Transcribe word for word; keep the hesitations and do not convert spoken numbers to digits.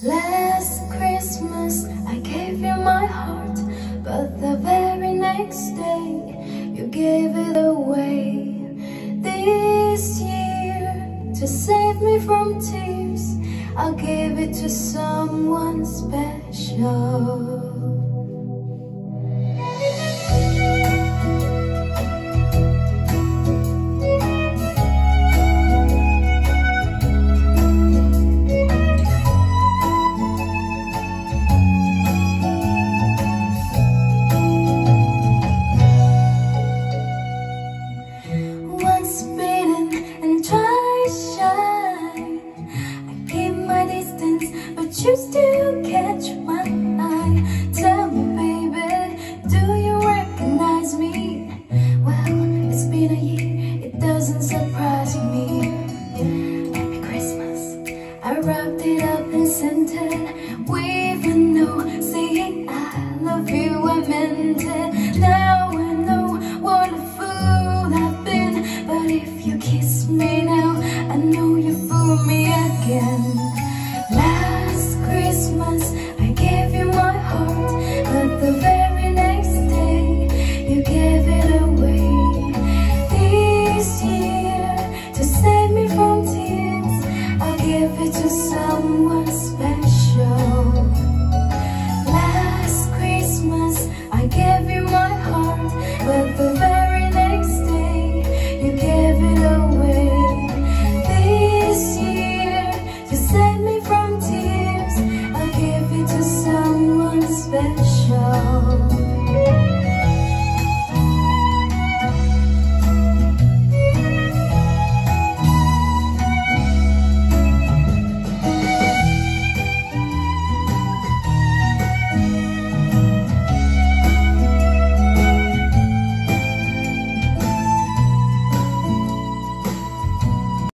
Last Christmas I gave you my heart, but the very next day you gave it away. This year, to save me from tears, I'll give it to someone special. You still catch my eye. Tell me, baby, do you recognize me? Well, it's been a year, it doesn't surprise me. Happy Christmas, I wrapped it up and sent it with a note saying I love you, I meant it. Now I know what a fool I've been, but if you kiss me now, I know you fool me again. Last Christmas, I gave you my heart, but the very next day, you gave it away. This year, to save me from tears, I'll give it to someone special.